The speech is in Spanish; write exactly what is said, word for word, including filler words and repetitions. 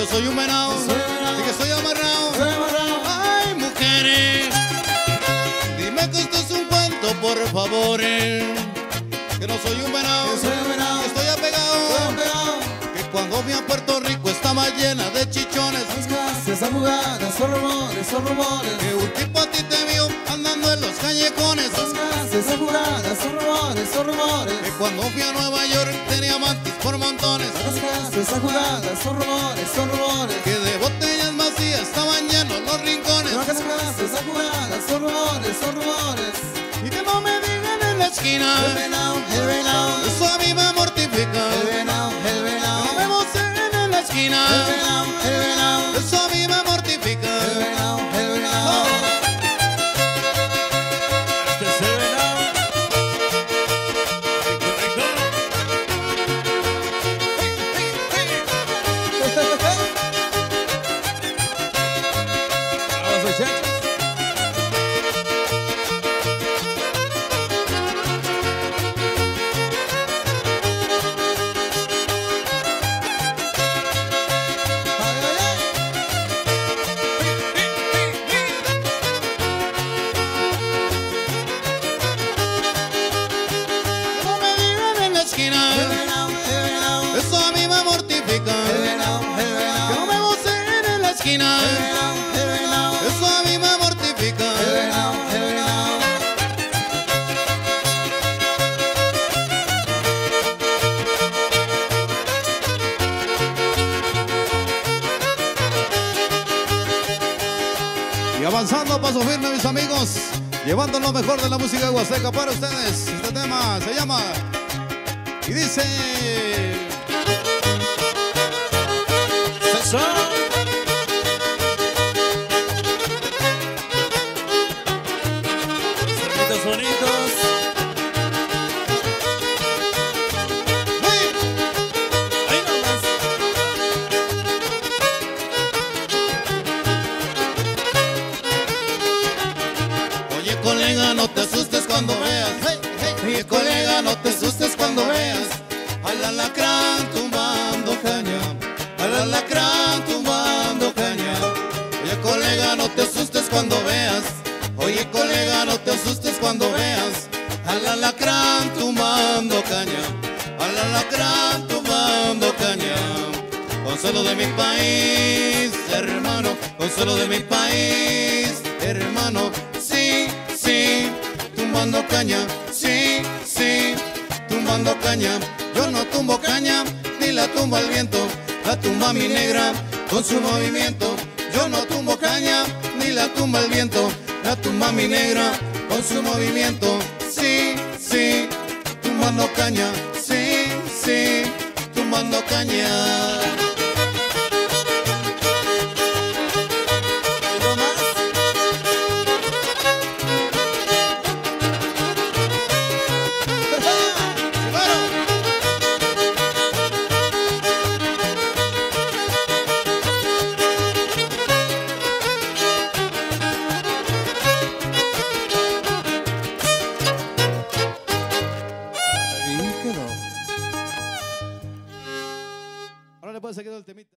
yo soy un venado, y que estoy amarrado. Ay, mujeres, dime que esto es un cuento, por favor. Que no soy un venado, que estoy apegado. Que cuando vi a Puerto Rico estaba llena de chichones. Esas jugadas son rumores, son rumores. Que un tipo a ti te vio andando en los callejones. Esas jugadas son rumores, son rumores. Que cuando fui a Nueva York tenía amantes por montones. Esas jugadas son rumores, son rumores. Que de botellas vacías estaban llenos los rincones. Esas jugadas son rumores, son rumores. Y que no me digan en la esquina, el venado, el venado. Eso a mí me mortifica. El venado, el venado. No me voceen en la esquina, el venado, el venado. Eso a mí me mortifica. El venado, el venado. Este es el venado. Vamos, muchachos. No me digan en la esquina, El venado, el venado. eso a mí me mortifica. El venado, el venado. Que no me voceen en la esquina, El venado, el venado. eso a mí me mortifica. El venado, el venado. Y avanzando a paso firme, mis amigos, llevando lo mejor de la música huasteca para ustedes. Este tema se llama y dice: ¡Sazón! Sonidos bonitos. ¡Hey! Ahí nomás. Oye, colega, no te asustes cuando veas. Hey, hey. Oye, colega, no te asustes cuando veas al alacrán tumbando caña, al alacrán tumbando caña. Oye, colega, no te asustes cuando veas. Oye, colega, no te asustes cuando veas al alacrán tumbando caña, al alacrán tumbando caña. Consuelo de mi país, hermano, consuelo de mi país, hermano. Sí, sí, tumbando caña, sí, sí, tumbando caña. Yo no tumbo caña, ni la tumba el viento, la tumba mi negra con su movimiento. Yo no tumbo caña, ni la tumba el viento, la tumba mi negra con su movimiento. Sí, sí, tumbando caña, sí, sí, tumbando caña. Ahí nomás. Ahora le puedes seguir el temita.